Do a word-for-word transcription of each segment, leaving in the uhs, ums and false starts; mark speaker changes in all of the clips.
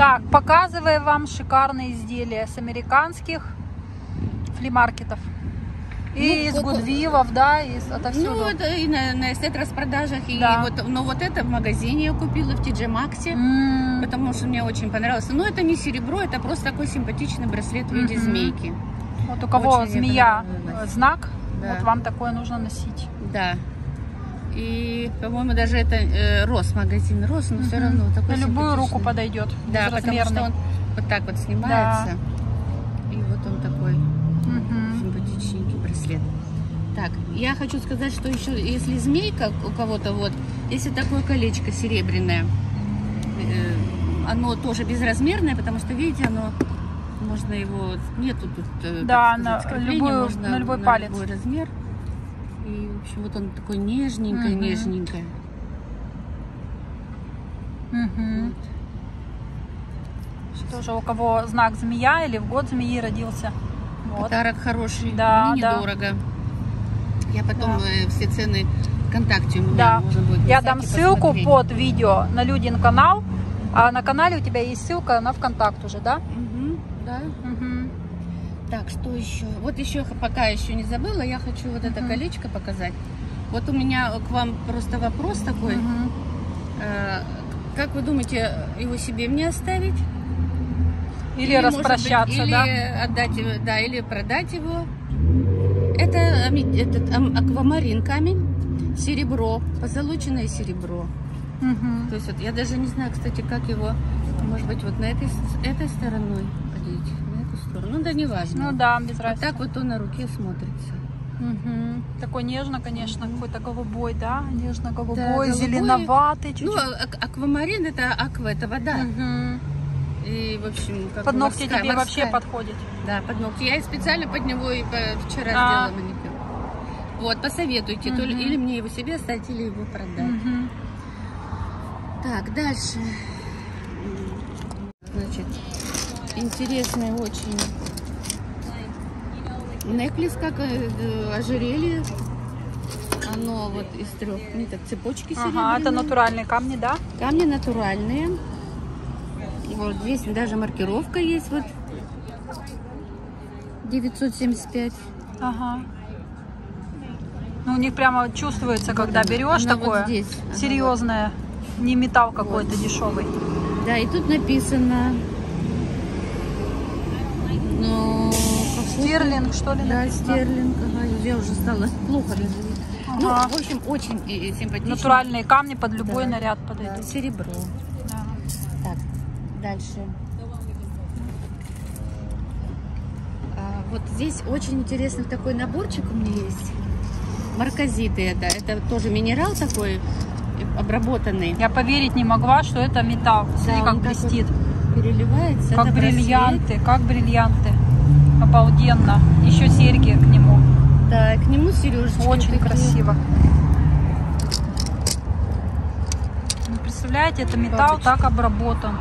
Speaker 1: Так, показываю вам шикарные изделия с американских флимаркетов. И
Speaker 2: ну,
Speaker 1: из Гудвиллов, да, и отовсюду.
Speaker 2: Ну, это и на, на эстет-распродажах.
Speaker 1: Да.
Speaker 2: И вот, но вот это в магазине я купила, в Ти Джей Макс,
Speaker 1: Mm.
Speaker 2: потому что мне очень понравилось. Но это не серебро, это просто такой симпатичный браслет в виде mm-hmm. змейки.
Speaker 1: Вот у кого
Speaker 2: очень
Speaker 1: змея знак,
Speaker 2: да.
Speaker 1: вот вам такое нужно носить.
Speaker 2: Да. И, по-моему, даже это э, Рос, магазин Рос, но mm-hmm. все равно такой
Speaker 1: на любую руку подойдет.
Speaker 2: Да, потому что он вот так вот снимается. Да. И вот он такой mm-hmm. симпатичненький браслет. Так, я хочу сказать, что еще, если змейка у кого-то, вот, если такое колечко серебряное, э, оно тоже безразмерное, потому что, видите, оно, можно его, нету тут, э,
Speaker 1: да,
Speaker 2: сказать,
Speaker 1: на, любую,
Speaker 2: можно
Speaker 1: на любой
Speaker 2: на
Speaker 1: палец.
Speaker 2: Любой размер. И, в общем, вот он такой нежненький, угу. нежненький.
Speaker 1: Угу. Что же, у кого знак змея или в год змеи родился. Вот.
Speaker 2: Подарок хороший,
Speaker 1: да,
Speaker 2: и
Speaker 1: да.
Speaker 2: недорого. Я потом
Speaker 1: да.
Speaker 2: э, все цены ВКонтакте у меня
Speaker 1: да.
Speaker 2: можно будет
Speaker 1: Я дам ссылку
Speaker 2: посмотреть.
Speaker 1: под видео на Людин канал, а на канале у тебя есть ссылка на ВКонтакт уже, да?
Speaker 2: Угу, да.
Speaker 1: Угу.
Speaker 2: Так, что еще? Вот еще, пока еще не забыла, я хочу вот это угу. колечко показать. Вот у меня к вам просто вопрос такой.
Speaker 1: Угу.
Speaker 2: Э, как вы думаете, его себе мне оставить?
Speaker 1: Или, или распрощаться,
Speaker 2: быть,
Speaker 1: да?
Speaker 2: Или отдать его, да, или продать его. Это этот аквамарин камень, серебро, позолоченное серебро.
Speaker 1: Угу.
Speaker 2: То есть вот я даже не знаю, кстати, как его, может быть, вот на этой, этой стороной подойти, на эту сторону. Ну да, не важно.
Speaker 1: Ну да, без
Speaker 2: вот
Speaker 1: разницы.
Speaker 2: так вот он на руке смотрится.
Speaker 1: Угу. Такой нежно, конечно, угу. какой-то голубой, да? Нежно-голубой, да, голубой, зеленоватый чуть-чуть.
Speaker 2: Ну, ак аквамарин это аква, это вода.
Speaker 1: Угу.
Speaker 2: И, в общем, как
Speaker 1: под ногти
Speaker 2: морская,
Speaker 1: тебе
Speaker 2: морская.
Speaker 1: вообще подходит.
Speaker 2: Да, под ногти. Я специально под него и по, вчера
Speaker 1: а.
Speaker 2: сделала маникюр. Вот, посоветуйте, угу. то ли, или мне его себе оставить, или его продать.
Speaker 1: Угу. Так,
Speaker 2: дальше. Значит, интересный очень неклис, как э, ожерелье. Оно вот из трех ниток, цепочки серебряные.
Speaker 1: Ага, это натуральные камни, да?
Speaker 2: Камни натуральные. Вот здесь даже маркировка есть, вот девятьсот семьдесят пять.
Speaker 1: Ага. Ну, у них прямо чувствуется, когда вот берешь такое
Speaker 2: вот здесь.
Speaker 1: серьезное, ага, вот. Не металл какой-то вот. Дешевый.
Speaker 2: Да, и тут написано. Ну,
Speaker 1: стерлинг, что ли?
Speaker 2: Да, написано? Стерлинг. Ага, я уже стала плохо разглядеть. Ага. Ну, в общем, очень симпатично.
Speaker 1: Натуральные камни под любой, да, наряд подойдут.
Speaker 2: Да, серебро. Да. Так, дальше. А, вот здесь очень интересный такой наборчик у меня есть. Марказиты это. Это тоже минерал такой обработанный.
Speaker 1: Я поверить не могла, что это металл. Смотри, да, как блестит.
Speaker 2: Переливается.
Speaker 1: Как
Speaker 2: это
Speaker 1: бриллианты,
Speaker 2: браслет.
Speaker 1: как бриллианты. Обалденно. Еще серьги к нему.
Speaker 2: Да, к нему сережечки.
Speaker 1: Очень
Speaker 2: такие.
Speaker 1: Красиво. Вы представляете, это металл Бабочка. Так обработан.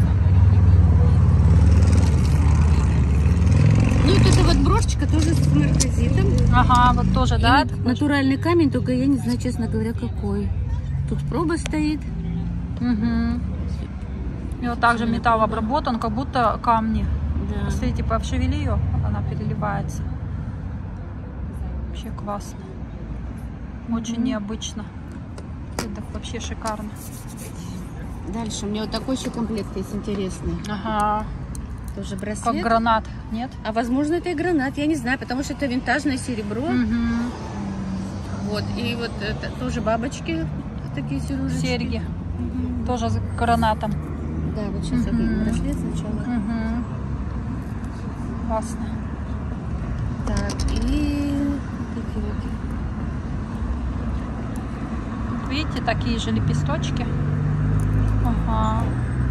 Speaker 2: Ну, вот эта вот брошечка тоже с марказитом.
Speaker 1: Ага, вот тоже, и да?
Speaker 2: Натуральный камень, только я не знаю, честно говоря, какой. Тут проба стоит.
Speaker 1: Угу. И вот также металл обработан, как будто камни.
Speaker 2: Да.
Speaker 1: Посмотрите, пошевели ее, она переливается. Вообще классно. Очень угу. необычно. Это вообще шикарно.
Speaker 2: Дальше у меня вот такой еще комплект есть интересный.
Speaker 1: Ага.
Speaker 2: Тоже браслет.
Speaker 1: Как гранат, нет?
Speaker 2: А возможно это и гранат, я не знаю, потому что это винтажное серебро.
Speaker 1: Угу.
Speaker 2: Вот, и вот это тоже бабочки, такие сережечки.
Speaker 1: Серьги.
Speaker 2: Угу.
Speaker 1: Тоже с гранатом.
Speaker 2: Да, вот сейчас угу. я браслет сначала.
Speaker 1: Угу. Классно.
Speaker 2: Так, и такие вот.
Speaker 1: Видите, такие же лепесточки. Ага.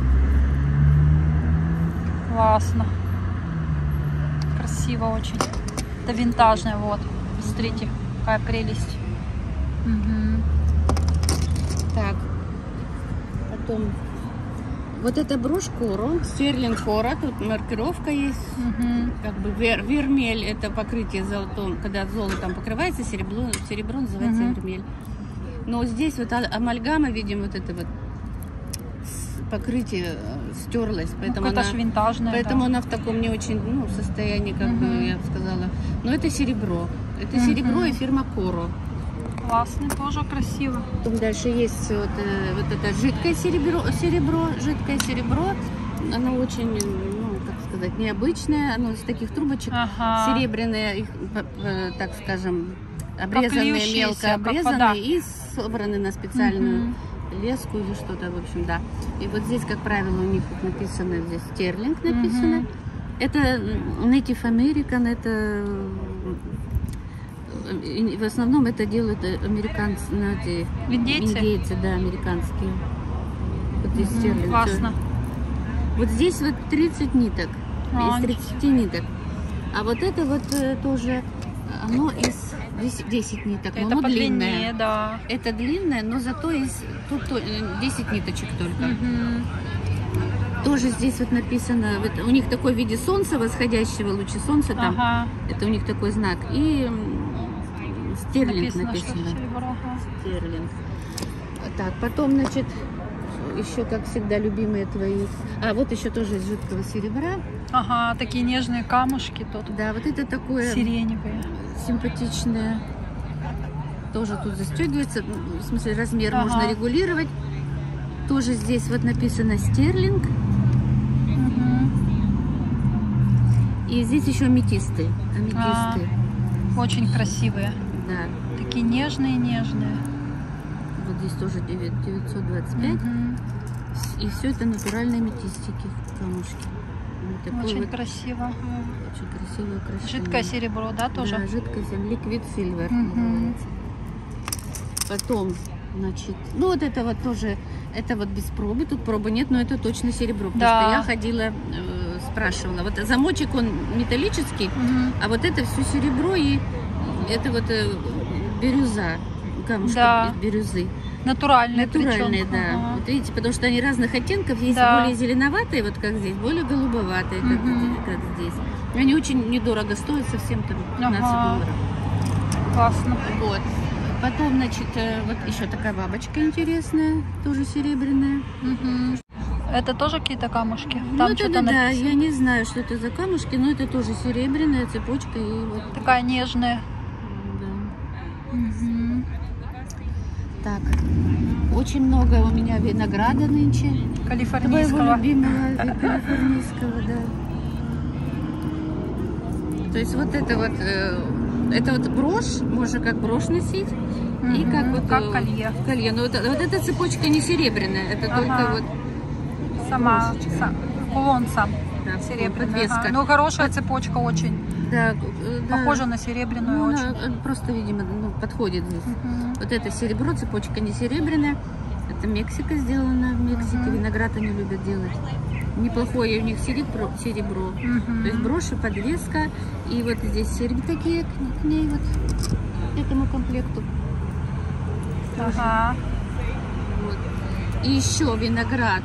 Speaker 1: Классно. Красиво очень. Это винтажное, вот. Смотрите, какая прелесть. Угу.
Speaker 2: Так. Потом вот эта брошь Коро, стерлинг Коро, тут маркировка есть.
Speaker 1: Угу.
Speaker 2: Как бы вер, вермель, это покрытие золотом, когда золотом покрывается, серебро, серебро называется угу. вермель. Но здесь вот амальгама, видим, вот это вот покрытие стерлось, поэтому
Speaker 1: ну, это
Speaker 2: она,
Speaker 1: ж винтажная,
Speaker 2: поэтому
Speaker 1: да.
Speaker 2: она в таком не очень ну, состоянии, как
Speaker 1: Угу.
Speaker 2: бы я бы сказала. Но это серебро. Это
Speaker 1: Угу.
Speaker 2: серебро и фирма Коро.
Speaker 1: Классный, тоже красиво.
Speaker 2: Потом дальше есть вот, э, вот это жидкое серебро, серебро, жидкое серебро. Оно очень, ну, как сказать, необычное. Оно из таких трубочек
Speaker 1: Ага.
Speaker 2: серебряные, их, э, так скажем, обрезанные, мелко обрезанные и собраны на специальную угу. леску или что-то, в общем, да. И вот здесь, как правило, у них написано, здесь стерлинг написано. Угу. Это Native American, это в основном это делают американцы, ну, эти,
Speaker 1: индейцы?
Speaker 2: индейцы, да, американские. Вот здесь угу. стерлинг.
Speaker 1: Классно.
Speaker 2: Вот здесь вот тридцать ниток,
Speaker 1: А,
Speaker 2: из тридцати ниток. А вот это вот тоже, оно из десяти ниток,
Speaker 1: это
Speaker 2: но оно
Speaker 1: длинное,
Speaker 2: длинное.
Speaker 1: Да.
Speaker 2: Это длинное, но зато из тут десять ниточек только.
Speaker 1: Угу.
Speaker 2: Тоже здесь вот написано, вот у них такой в виде солнца, восходящего лучи солнца там. Ага. Это у них такой знак. И стерлинг написано. написано. Стерлинг. Так, потом, значит, еще, как всегда, любимые твои. А вот еще тоже из жидкого серебра.
Speaker 1: Ага, такие нежные камушки тут.
Speaker 2: Да, вот это такое
Speaker 1: сиреневые,
Speaker 2: симпатичное. Тоже тут застегивается. В смысле, размер ага. можно регулировать. Тоже здесь вот написано стерлинг.
Speaker 1: Угу.
Speaker 2: И здесь еще аметисты. Аметисты.
Speaker 1: А, очень красивые.
Speaker 2: Да.
Speaker 1: Такие нежные-нежные.
Speaker 2: Вот здесь тоже девятьсот двадцать пять. Угу. И все это натуральные аметистики, камушки. Вот
Speaker 1: очень
Speaker 2: вот,
Speaker 1: красиво.
Speaker 2: Очень красивое украшение.
Speaker 1: Жидкое серебро, да, тоже?
Speaker 2: Да, жидкое серебро. Liquid silver
Speaker 1: угу.
Speaker 2: называется. Потом, значит, ну вот это вот тоже, это вот без пробы, тут пробы нет, но это точно серебро. Потому
Speaker 1: да.
Speaker 2: что я ходила, э, спрашивала. Вот замочек он металлический, угу. а вот это все серебро и это вот э, бирюза, камушки да. бирюзы.
Speaker 1: Натуральные,
Speaker 2: Натуральные,
Speaker 1: причем.
Speaker 2: да.
Speaker 1: Ага.
Speaker 2: Вот видите, потому что они разных оттенков. Есть
Speaker 1: да.
Speaker 2: более зеленоватые, вот как здесь, более голубоватые, как, угу. как здесь. Они очень недорого стоят, совсем там пятнадцать
Speaker 1: ага.
Speaker 2: долларов.
Speaker 1: Классно.
Speaker 2: Вот. Потом, значит, вот еще такая бабочка интересная, тоже серебряная.
Speaker 1: Угу. Это тоже какие-то камушки?
Speaker 2: Там ну, это, да, да, я не знаю, что это за камушки, но это тоже серебряная цепочка. И вот...
Speaker 1: Такая нежная.
Speaker 2: Да. Угу. Так, очень много у меня винограда нынче.
Speaker 1: Калифорнийского.
Speaker 2: Твоего любимого калифорнийского, да. То есть вот это вот, э, это вот брошь, можно как брошь носить. Mm-hmm. И как вот
Speaker 1: как колье.
Speaker 2: Колье. Но вот, вот эта цепочка не серебряная, это ага. только вот
Speaker 1: сама, сам, кулон сам.
Speaker 2: Да,
Speaker 1: серебряная. Ага. Ну хорошая цепочка очень.
Speaker 2: Да,
Speaker 1: похожа
Speaker 2: да.
Speaker 1: на серебряную
Speaker 2: ну,
Speaker 1: очень.
Speaker 2: Она просто, видимо, ну, подходит здесь.
Speaker 1: Uh-huh.
Speaker 2: Вот это серебро, цепочка не серебряная. Это Мексика сделана в Мексике. Uh-huh. Виноград они любят делать. Неплохое у них серебро. серебро. Uh-huh. То есть броши, подвеска. И вот здесь серьги такие к ней вот, к этому комплекту.
Speaker 1: Ага.
Speaker 2: Вот. И еще виноград.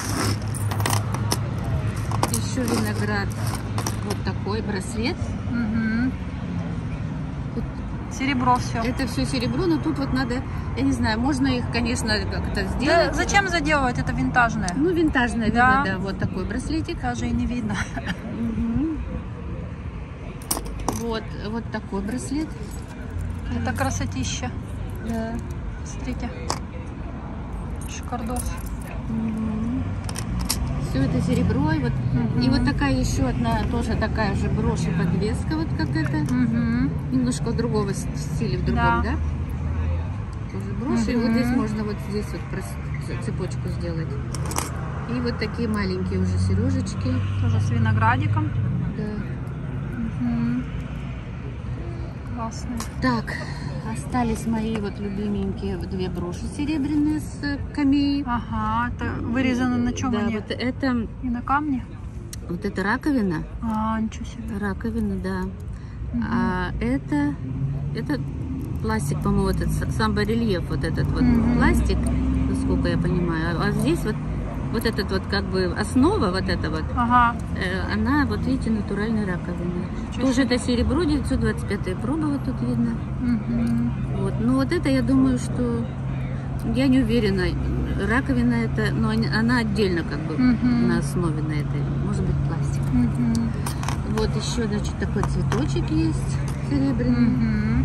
Speaker 2: Еще виноград. Вот такой браслет.
Speaker 1: Угу.
Speaker 2: Вот.
Speaker 1: Серебро все.
Speaker 2: Это все серебро, но тут вот надо, я не знаю, можно их, конечно, как-то сделать.
Speaker 1: Да, зачем заделывать? Это винтажное.
Speaker 2: Ну, винтажное,
Speaker 1: да.
Speaker 2: видно, да, вот такой браслетик.
Speaker 1: Даже и не видно.
Speaker 2: Угу. Вот, вот такой браслет.
Speaker 1: Это красотища.
Speaker 2: Да.
Speaker 1: Смотрите. Шикардос.
Speaker 2: Угу. Все это серебро. И вот, угу. и вот такая еще одна, тоже такая же брошь и подвеска, вот как это.
Speaker 1: Угу.
Speaker 2: Немножко другого стиля, в другом, да? да? Тоже брошь. Угу. И вот здесь можно вот здесь вот цепочку сделать. И вот такие маленькие уже сережечки.
Speaker 1: Тоже с виноградиком.
Speaker 2: Да.
Speaker 1: Угу. Классные.
Speaker 2: Так, остались мои вот любименькие две броши серебряные с камеей.
Speaker 1: Ага, это вырезано на чем
Speaker 2: да,
Speaker 1: они?
Speaker 2: Вот это...
Speaker 1: И на камне?
Speaker 2: Вот это раковина.
Speaker 1: А, ничего себе.
Speaker 2: Раковина, да.
Speaker 1: Угу.
Speaker 2: А это... Это пластик, по-моему, вот этот самбо-рельеф, вот этот вот угу. пластик, насколько я понимаю. А здесь вот вот этот вот как бы основа, вот эта вот,
Speaker 1: ага.
Speaker 2: э, она, вот видите, натуральная раковина.
Speaker 1: Чуть
Speaker 2: Тоже это серебро, девятьсот двадцать пятая проба, вот тут видно.
Speaker 1: Угу.
Speaker 2: Вот. Ну вот это, я думаю, что я не уверена. раковина это, но она отдельно как бы
Speaker 1: Угу.
Speaker 2: на основе на этой, может быть, пластик.
Speaker 1: Угу.
Speaker 2: Вот еще, значит, такой цветочек есть серебряный.
Speaker 1: Угу.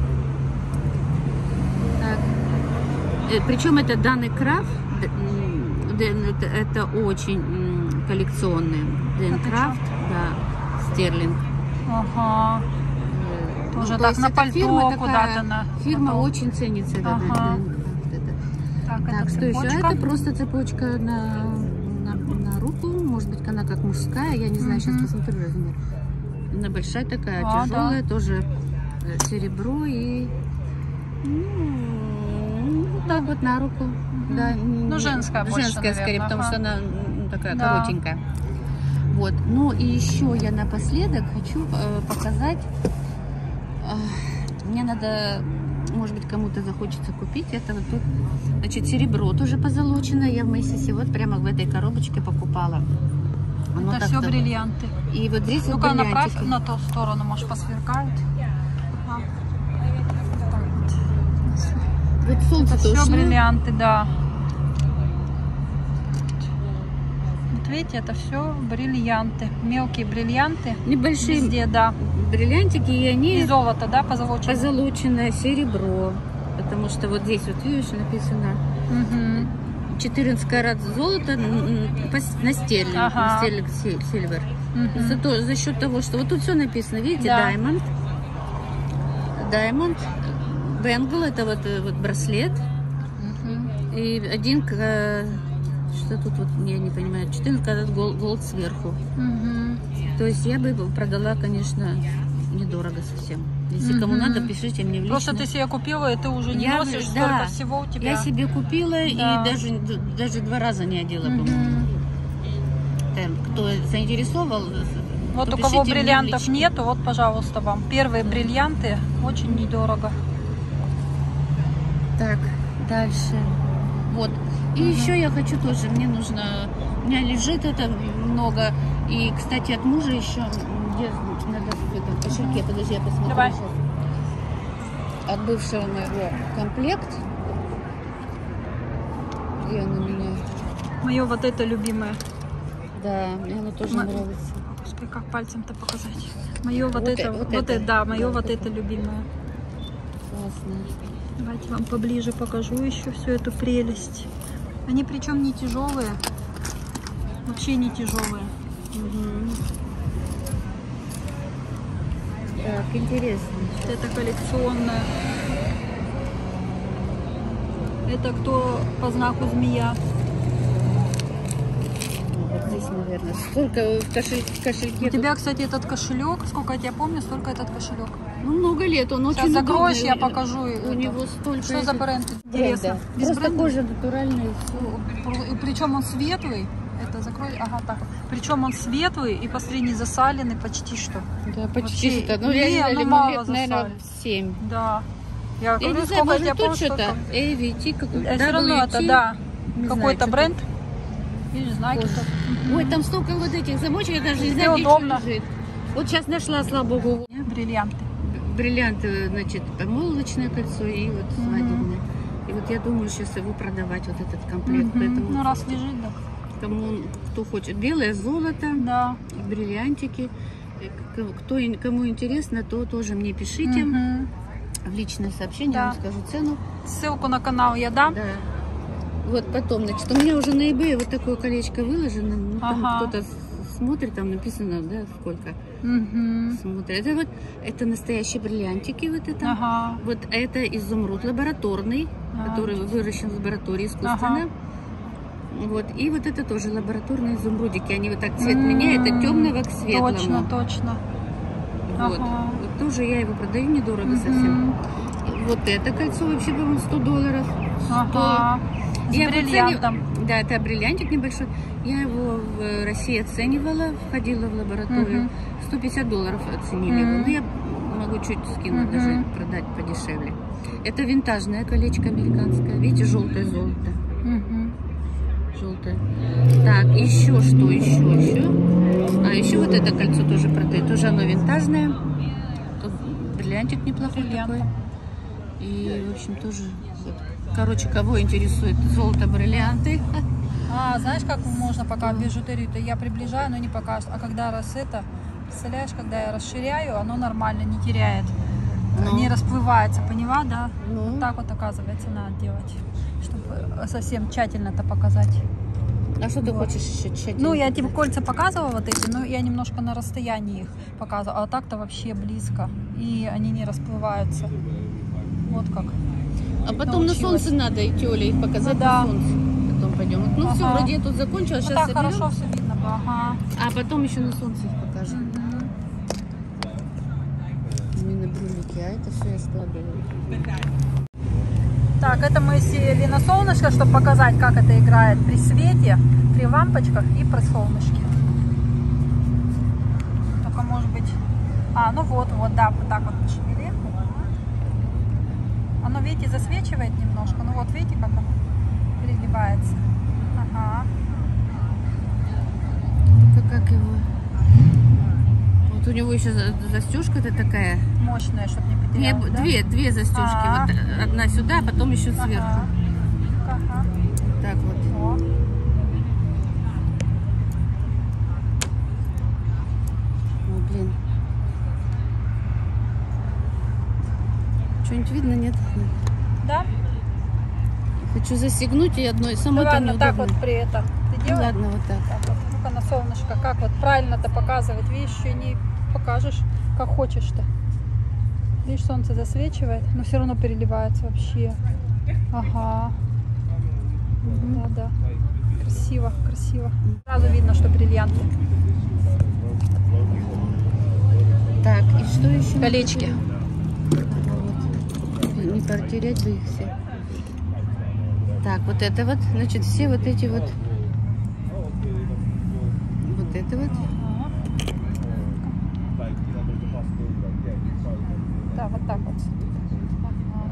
Speaker 2: Так. Э, Причем это данный крафт, это, это очень м, коллекционный Дэн Крафт, да, стерлинг.
Speaker 1: Ага.
Speaker 2: Э,
Speaker 1: Тоже
Speaker 2: то
Speaker 1: так
Speaker 2: есть
Speaker 1: на
Speaker 2: эта
Speaker 1: пальто
Speaker 2: фирма такая,
Speaker 1: куда-то на-
Speaker 2: Фирма
Speaker 1: на-
Speaker 2: очень ценится. Да,
Speaker 1: Ага.
Speaker 2: Дэн Крафт, это.
Speaker 1: Так,
Speaker 2: Так,
Speaker 1: это
Speaker 2: что еще?
Speaker 1: цепочка.
Speaker 2: Это просто цепочка на, на, на руку. Может быть, она как мужская. Я не знаю, сейчас
Speaker 1: Мгм.
Speaker 2: посмотрю размер. Она большая такая,
Speaker 1: А,
Speaker 2: тяжелая, тоже э, серебро и ну, вот так вот на руку. Да,
Speaker 1: Ну, женская больше,
Speaker 2: женская скорее,
Speaker 1: наверное,
Speaker 2: потому
Speaker 1: ага.
Speaker 2: что она м, такая
Speaker 1: Да.
Speaker 2: коротенькая. Вот. Ну и еще я напоследок хочу э, показать. Э, мне надо, может быть, кому-то захочется купить. Это вот тут, значит, серебро тоже позолоченное. Я в Мэйсисе вот прямо в этой коробочке покупала. Оно
Speaker 1: Это
Speaker 2: так
Speaker 1: все
Speaker 2: там-
Speaker 1: бриллианты.
Speaker 2: И вот здесь вот
Speaker 1: Ну-ка, направь
Speaker 2: бриллиантики.
Speaker 1: на ту сторону, может, посверкают. Ага. Так вот.
Speaker 2: Вот солнце
Speaker 1: Это все
Speaker 2: ушло.
Speaker 1: бриллианты, да. Вот видите, это все бриллианты. Мелкие бриллианты.
Speaker 2: Небольшие
Speaker 1: Везде, да.
Speaker 2: бриллиантики, и они
Speaker 1: И золото, да, позолоченное?
Speaker 2: позолоченное серебро. Потому что вот здесь вот, видишь, написано
Speaker 1: Угу.
Speaker 2: четырнадцать карат золота м, м, по- на стерлинг,
Speaker 1: Ага.
Speaker 2: на стерлинг си- сильвер.
Speaker 1: Угу.
Speaker 2: За, то- за счет того, что вот тут все написано, видите,
Speaker 1: Да.
Speaker 2: Diamond, Diamond, Bangle, это вот, э, вот браслет, и один, к- э, что тут вот, я не понимаю, четырнадцать карат гол- голд сверху. То есть я бы продала, конечно, недорого совсем. Если кому
Speaker 1: Мгм.
Speaker 2: надо, пишите мне в личное.
Speaker 1: Просто ты себе купила, и ты уже не
Speaker 2: Я-
Speaker 1: носишь,
Speaker 2: да.
Speaker 1: столько всего у тебя.
Speaker 2: Я себе купила
Speaker 1: Да.
Speaker 2: и даже, д- даже два раза не одела, по-моему.
Speaker 1: Мгм.
Speaker 2: Там, кто заинтересовал,
Speaker 1: Вот
Speaker 2: то
Speaker 1: у кого
Speaker 2: пишите мне в
Speaker 1: бриллиантов
Speaker 2: личку.
Speaker 1: нету, вот, пожалуйста, вам. Первые бриллианты очень недорого.
Speaker 2: Так, дальше. Вот. И
Speaker 1: Мгм.
Speaker 2: еще я хочу тоже, мне нужно, у меня лежит это много. И, кстати, от мужа еще, где надо в этом кошельке, подожди, я посмотрю
Speaker 1: Давай.
Speaker 2: сейчас. От бывшего моего комплект. Где он у меня?
Speaker 1: Мое вот это любимое.
Speaker 2: Да, мне оно тоже
Speaker 1: Ма-
Speaker 2: нравится.
Speaker 1: Господи, как пальцем-то показать. Мое вот,
Speaker 2: Вот
Speaker 1: это,
Speaker 2: э- вот
Speaker 1: вот,
Speaker 2: это.
Speaker 1: это, да, мое
Speaker 2: Да,
Speaker 1: вот
Speaker 2: вот
Speaker 1: это
Speaker 2: это.
Speaker 1: любимое.
Speaker 2: Классно.
Speaker 1: Давайте вам поближе покажу еще всю эту прелесть. Они причем не тяжелые, вообще не тяжелые.
Speaker 2: Мгм. Так, интересно.
Speaker 1: Вот это коллекционное. Это кто по знаку змея?
Speaker 2: Вот здесь, наверное, сколько в кошель- в кошельке.
Speaker 1: У тебя, кстати, этот кошелек, сколько я тебя помню, столько этот кошелек.
Speaker 2: Ну, много лет, он
Speaker 1: Сейчас
Speaker 2: очень
Speaker 1: закроешь,
Speaker 2: удобный.
Speaker 1: я покажу.
Speaker 2: У
Speaker 1: это.
Speaker 2: него столько...
Speaker 1: Что за
Speaker 2: этих-
Speaker 1: бренд? Интересно.
Speaker 2: Бренда.
Speaker 1: Без
Speaker 2: Просто
Speaker 1: бренда?
Speaker 2: кожа натуральная.
Speaker 1: И причем он светлый. Это закрой. Ага, так. Причем он светлый и посмотри, не засаленный почти что.
Speaker 2: Да,
Speaker 1: Вообще,
Speaker 2: почти что. Ну,
Speaker 1: не,
Speaker 2: я не знаю,
Speaker 1: ну,
Speaker 2: ему
Speaker 1: мало
Speaker 2: лет, наверное,
Speaker 1: засали.
Speaker 2: семь.
Speaker 1: Да. Я
Speaker 2: Я
Speaker 1: говорю,
Speaker 2: не знаю,
Speaker 1: сколько
Speaker 2: может
Speaker 1: я
Speaker 2: тут
Speaker 1: помню,
Speaker 2: что-то.
Speaker 1: столько.
Speaker 2: эй ви ти какой-то.
Speaker 1: Все равно
Speaker 2: дабл ю
Speaker 1: это,
Speaker 2: ти.
Speaker 1: да.
Speaker 2: Не знаю,
Speaker 1: Какой-то
Speaker 2: что
Speaker 1: бренд. Видишь, знаки.
Speaker 2: Кожа.
Speaker 1: тут.
Speaker 2: Ой, там столько вот этих замочек, я даже не
Speaker 1: Везде
Speaker 2: знаю, где
Speaker 1: удобно.
Speaker 2: что лежит. Вот сейчас нашла, слава богу,
Speaker 1: Бриллианты.
Speaker 2: бриллианты, значит, помолвочное кольцо и вот
Speaker 1: Мгм.
Speaker 2: свадебное. И вот я думаю сейчас его продавать, вот этот комплект.
Speaker 1: Мгм.
Speaker 2: Поэтому
Speaker 1: Ну, раз лежит, да.
Speaker 2: кому, кто хочет. Белое золото,
Speaker 1: Да.
Speaker 2: бриллиантики. Э, к- Кто, ин- кому интересно, то тоже мне пишите
Speaker 1: Мгм.
Speaker 2: в личное сообщение,
Speaker 1: Да.
Speaker 2: я вам скажу цену.
Speaker 1: Ссылку на канал я дам.
Speaker 2: Да. Вот потом, значит, у меня уже на eBay вот такое колечко выложено. Ну, там
Speaker 1: Ага.
Speaker 2: кто-то с- смотрит, там написано, да, сколько
Speaker 1: Мгм.
Speaker 2: смотрит. Это вот, это настоящие бриллиантики вот это.
Speaker 1: Ага.
Speaker 2: Вот это изумруд лабораторный,
Speaker 1: А.
Speaker 2: который выращен в лаборатории искусственно.
Speaker 1: Ага.
Speaker 2: Вот. И вот это тоже лабораторные изумрудики. Они вот так цвет
Speaker 1: М,
Speaker 2: меняют от темного к светлому.
Speaker 1: Точно, точно.
Speaker 2: Вот.
Speaker 1: Ага.
Speaker 2: Вот тоже я его продаю недорого
Speaker 1: Мгм.
Speaker 2: совсем. Вот это кольцо вообще, по-моему, сто долларов.
Speaker 1: Ага. С
Speaker 2: Я его
Speaker 1: бриллиантом.
Speaker 2: оценив- Да, это бриллиантик небольшой. Я его в России оценивала, входила в лабораторию.
Speaker 1: Мгм.
Speaker 2: сто пятьдесят долларов оценили его.
Speaker 1: Мгм.
Speaker 2: Но я могу чуть скинуть,
Speaker 1: Мгм.
Speaker 2: даже продать подешевле. Это винтажное колечко американское. Видите, желтое золото.
Speaker 1: Мгм.
Speaker 2: Желтое. Так, еще что, еще, еще. А, еще вот это кольцо тоже продаю. Тоже оно винтажное. Тут бриллиантик неплохой
Speaker 1: Бриллиант.
Speaker 2: такой. И, в общем, тоже вот Короче, кого интересует золото, бриллианты.
Speaker 1: А, знаешь, как можно пока бижутерию-то я приближаю, но не покажет. А когда раз это, представляешь, когда я расширяю, оно нормально не теряет.
Speaker 2: Ну.
Speaker 1: Не расплывается, поняла, да?
Speaker 2: Ну.
Speaker 1: Вот так вот, оказывается, надо делать, чтобы совсем тщательно-то показать.
Speaker 2: А что ты
Speaker 1: Вот.
Speaker 2: хочешь еще тщательно?
Speaker 1: Ну, я тебе кольца показывала вот эти, но я немножко на расстоянии их показывала, а так-то вообще близко, и они не расплываются. Вот как.
Speaker 2: А потом
Speaker 1: научилась.
Speaker 2: на солнце надо идти, Оля, их показать
Speaker 1: Ну, да.
Speaker 2: на солнце. Потом пойдем. Вот, ну
Speaker 1: Ага.
Speaker 2: все, вроде я тут закончила,
Speaker 1: Ну,
Speaker 2: сейчас
Speaker 1: так
Speaker 2: соберем.
Speaker 1: хорошо все видно было. Ага.
Speaker 2: А потом еще на солнце их покажем.
Speaker 1: Мгм.
Speaker 2: Именно брюлики, а это все я складываю.
Speaker 1: Так, это мы сели на солнышко, чтобы показать, как это играет при свете, при лампочках и при солнышке. Только может быть... А, ну вот, вот, да, вот так вот пошевели. Оно, видите, засвечивает немножко. Ну вот, видите, как оно переливается. Ага.
Speaker 2: Ну-ка, как его? Вот у него еще застежка-то такая.
Speaker 1: Мощная, чтобы не
Speaker 2: Не,
Speaker 1: потерялась, да?
Speaker 2: две, две застежки.
Speaker 1: А.
Speaker 2: Вот одна сюда, а потом еще сверху.
Speaker 1: Ага. Ага.
Speaker 2: Так вот.
Speaker 1: О.
Speaker 2: О, блин. Что-нибудь видно, нет?
Speaker 1: Да?
Speaker 2: Хочу застегнуть и одной самой
Speaker 1: Ну
Speaker 2: там
Speaker 1: ладно, так
Speaker 2: неудобно.
Speaker 1: вот при этом. Ты
Speaker 2: Ну,
Speaker 1: делаешь?
Speaker 2: ладно, вот так.
Speaker 1: Так вот. Ну-ка на солнышко, как вот правильно-то показывать. Видишь, еще не покажешь, как хочешь-то. Видишь, солнце засвечивает, но все равно переливается вообще. Ага. Да, да. Красиво, красиво. Сразу видно, что бриллианты.
Speaker 2: Так, и что еще?
Speaker 1: Колечки.
Speaker 2: Ага, вот. Не потерять бы их все. Так, вот это вот, значит, все вот эти вот. Вот это вот.
Speaker 1: Ага. Да, вот так вот. Ага.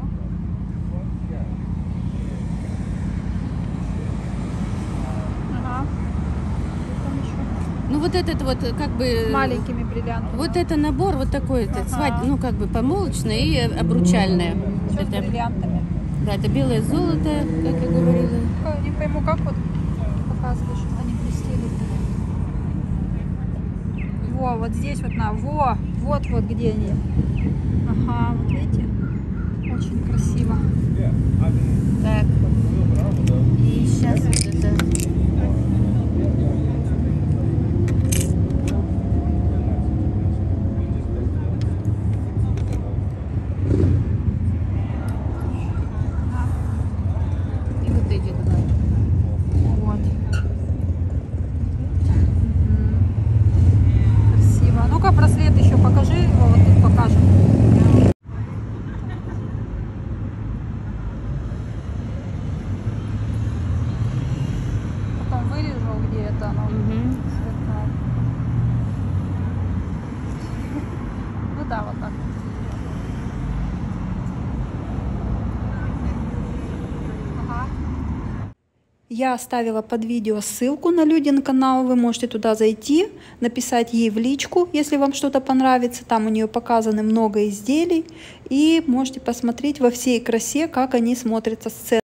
Speaker 1: Ага. Что там еще?
Speaker 2: Ну вот этот вот как бы...
Speaker 1: С маленькими бриллиантами.
Speaker 2: Вот это набор вот такой, это
Speaker 1: Ага.
Speaker 2: свадь, ну как бы помолочное и обручальное.
Speaker 1: Всё с
Speaker 2: Это,
Speaker 1: бриллиантами.
Speaker 2: да, это белое золото, как я говорила.
Speaker 1: Ка- Не пойму, как вот показываешь, чтобы они блестели. Во, вот здесь вот на, во, вот вот где они. Ага, вот видите? Очень красиво.
Speaker 2: Так. И сейчас вот это. И вот эти два.
Speaker 1: Вот. Мгм. Красиво. А ну-ка браслет еще покажи его, вот тут покажем. Потом вырежу, где это оно.
Speaker 2: Мгм.
Speaker 1: Сверкает. Ну да, вот так. Ага. Я оставила под видео ссылку на Людин канал, вы можете туда зайти, написать ей в личку, если вам что-то понравится, там у нее показаны много изделий, и можете посмотреть во всей красе, как они смотрятся с ценами.